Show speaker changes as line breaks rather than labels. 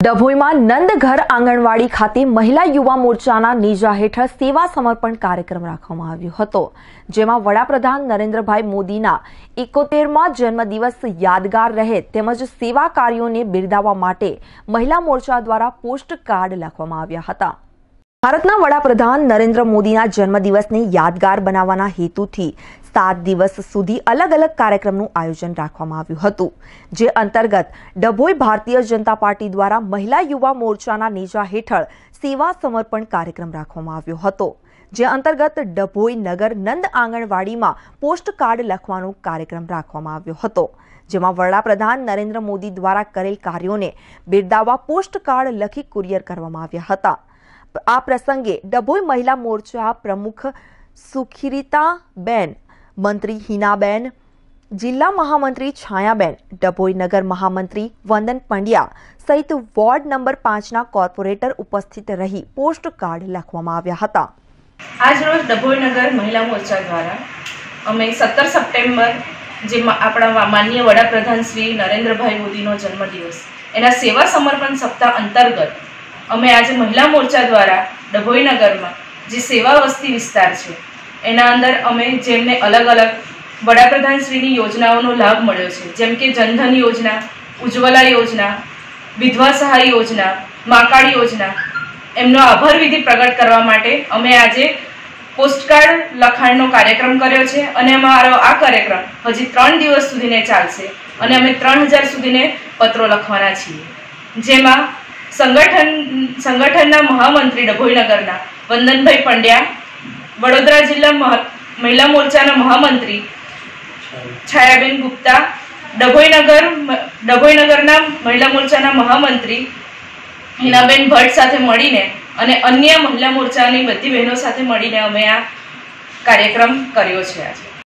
ડભોઈમાં નંદઘર આંગણવાડી ખાતે મહિલા યુવા મોરચાના નેજા હેઠળ સેવા સમર્પણ કાર્યક્રમ રાખવામાં આવ્યો હતો, જેમાં વડાપ્રધાન નરેન્દ્રભાઈ મોદીના 71મા જન્મદિવસ યાદગાર રહે તેમજ સેવા કાર્યોને બિરદાવવા માટે મહિલા મોરચા દ્વારા પોસ્ટ કાર્ડ લખવામાં આવ્યા હતા। ભારતના વડાપ્રધાન નરેન્દ્ર મોદીના જન્મદિવસને યાદગાર બનાવવાના હેતુથી 7 દિવસ સુધી અલગ અલગ કાર્યક્રમનું આયોજન રાખવામાં આવ્યું હતું, જે અંતર્ગત ડભોઈ ભારતીય જનતા પાર્ટી દ્વારા મહિલા યુવા મોરચાના નેજા હેઠળ સેવા સમર્પણ કાર્યક્રમ રાખવામાં આવ્યો હતો, જે અંતર્ગત ડભોઈ નગર નંદ આંગણવાડીમાં પોસ્ટ કાર્ડ લખવાનો કાર્યક્રમ રાખવામાં આવ્યો હતો, જેમાં વડાપ્રધાન નરેન્દ્ર મોદી દ્વારા કરેલ કાર્યોને બિરદાવવા પોસ્ટ કાર્ડ લખી કુરિયર કરવામાં આવ્યા હતા। આ પ્રસંગે ડભોઈ મહિલા મોરચા પ્રમુખ સુખીરીતાબેન, મંત્રી હિનાબેન, જિલ્લા મહામંત્રી છાયાબેન, ડભોઈ નગર મહામંત્રી વંદન પંડ્યા સહિત વોર્ડ નંબર 5ના કોર્પોરેટર ઉપસ્થિત રહી પોસ્ટ કાર્ડ લખવામાં આવ્યા હતા।
આજ રોજ ડભોઈ નગર મહિલા મોરચા દ્વારા અમે 17 સપ્ટેમ્બર જે આપણા માનનીય વડાપ્રધાન શ્રી નરેન્દ્રભાઈ મોદીનો જન્મદિવસ એના સેવા સમર્પણ સપ્તાહ અંતર્ગત અમે આજે મહિલા મોરચા દ્વારા ડભોઈ નગરમાં જે સેવા વસ્તી વિસ્તાર છે એના અંદર અમે જેમને અલગ અલગ વડાપ્રધાન શ્રીની યોજનાઓનો લાભ મળ્યો છે, જેમ કે જનધન યોજના, ઉજ્જવલા યોજના, વિધવા સહાય યોજના, માકાળ યોજના, એમનો આભાર વિધિ પ્રગટ કરવા માટે અમે આજે પોસ્ટકાર્ડ લખાણનો કાર્યક્રમ કર્યો છે અને અમારો આ કાર્યક્રમ હજી 3 દિવસ સુધીને ચાલશે અને અમે 3000 સુધીને પત્રો લખવાના છીએ, જેમાં સંગઠનના મહામંત્રી ડભોઈ નગરના વંદનભાઈ પંડ્યા, વડોદરા જિલ્લા મહિલા મોરચાના મહામંત્રી છાયાબેન ગુપ્તા, ડભોઈ નગરના મહિલા મોરચાના મહામંત્રી હિનાબેન ભટ્ટ સાથે મળીને અને અન્ય મહિલા મોરચાની બધી બહેનો સાથે મળીને અમે આ કાર્યક્રમ કર્યો છે આજે।